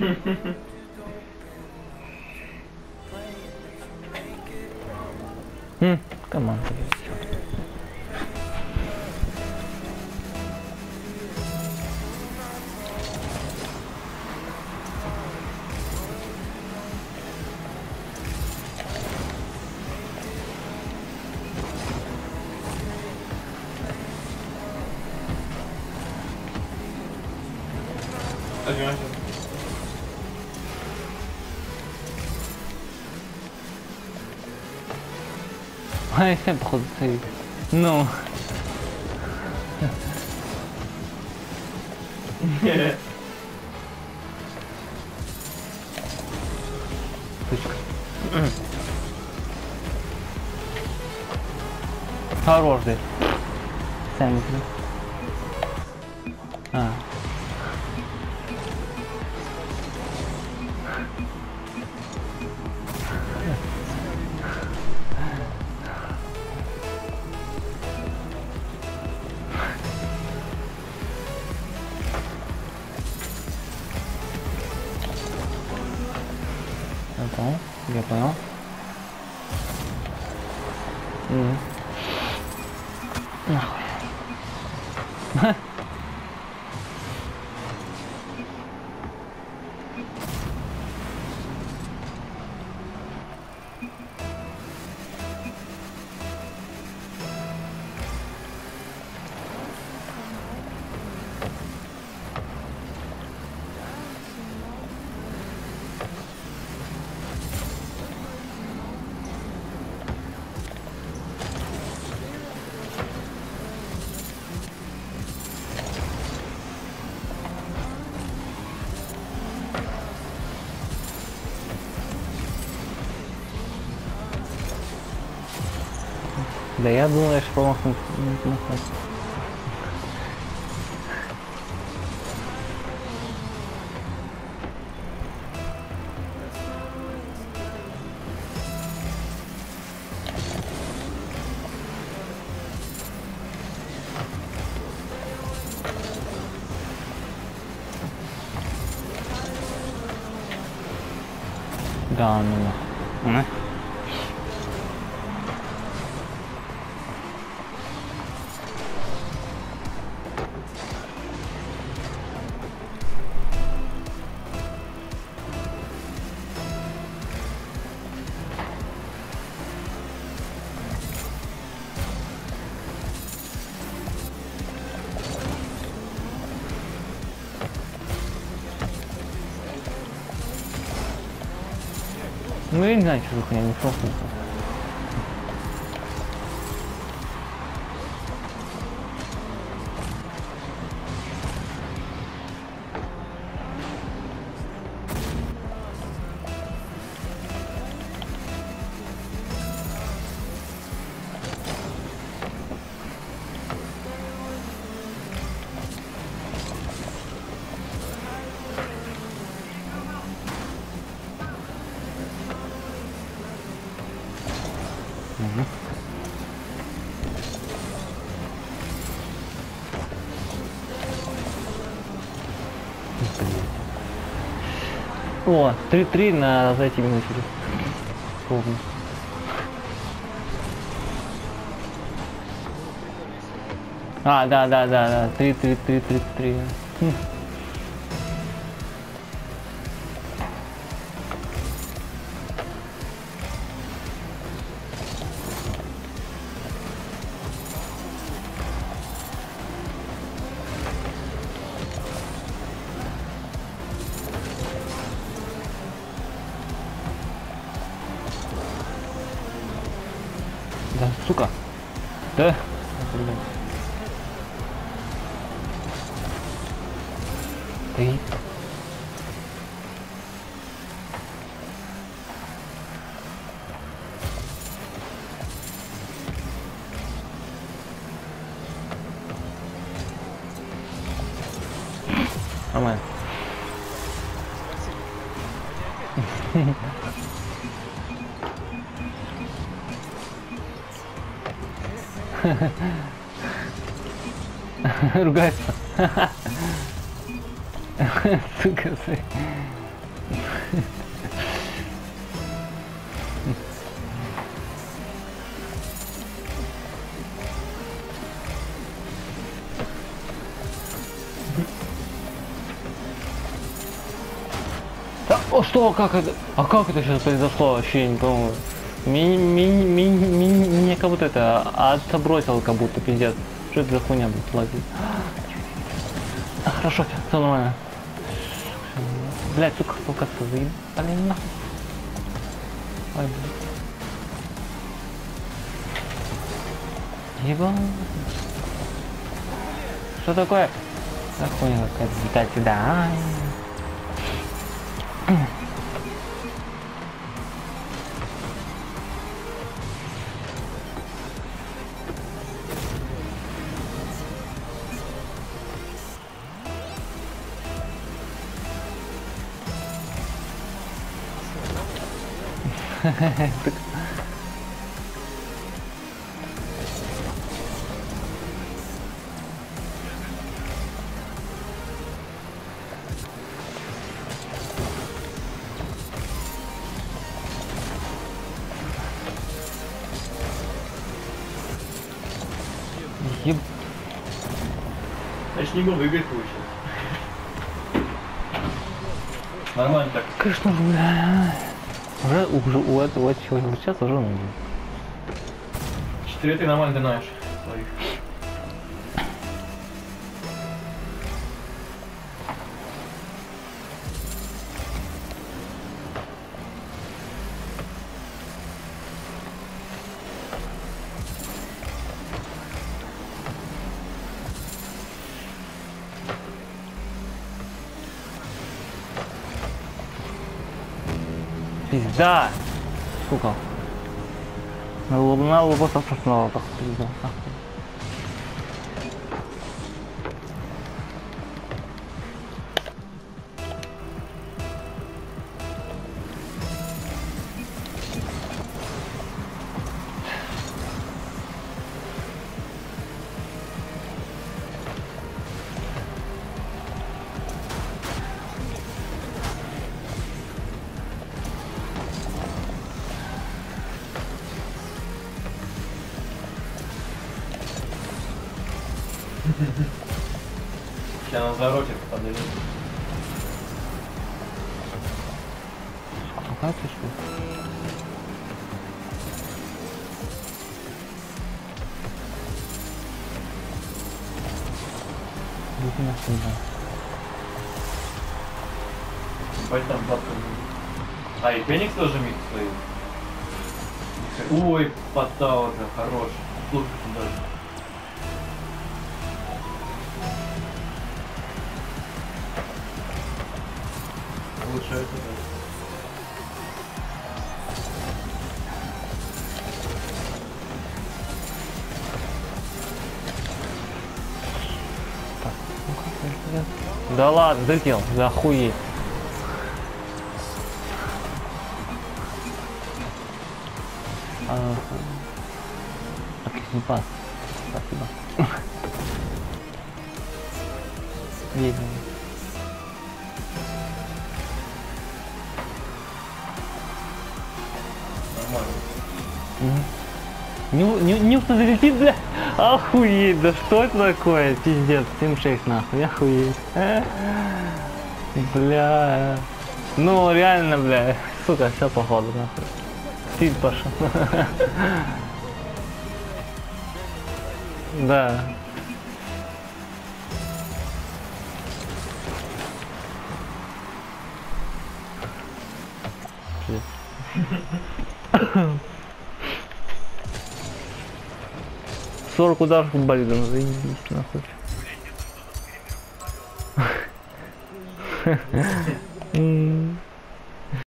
Команда. Ouais, c'est trop de... Non. Хорош ты. Сам. А. Attends, il y a pas un. Да я думаю, что промахнуть. Да, ну. Ну я не знаю, что за хуйня, не просто. О, 3-3 на за эти минуты. Ровно. А, да. 3-3. Да, сука. Да. Ты. Нормально. Ругается. Сука, Да, о, что, как это? А как это сейчас произошло? Вообще не помню. Меня как будто это отбросил, как будто, пиздец. Что это за хуйня, блядь, лазит? Хорошо, все нормально. Блядь, сука, толкаться заебали нахуй. Ой, блядь. Ебан. Что такое? Да хуйня какая-то, летать сюда. Еб... Значит, не могу выиграть получилось. Нормально так. Конечно, бля. Уже у этого человека сейчас уже нужно. 4 ты нормально знаешь своих. Пизда! Сука. Надо было просто снова так пизда. Сейчас на заротик подойдет. Какая ты что? Иди на сюда. Пойдем бабка. А, и Феникс тоже миг свою. Ой, поддал уже, хорош. Слушай, даже. Лучше это, да. Так, ну как это? Да ладно, долетел, да охуеть. Отличный пас. Спасибо. Видно. Нормально. Нюхта залетит, бля. Охуеть, да что это такое? Пиздец, 7-6 нахуй, охуеть. Бля. Ну реально, бля. Сука, все походу нахуй. Стиль пошел. Да. Сорок ударов футболистом, заебись нахуй.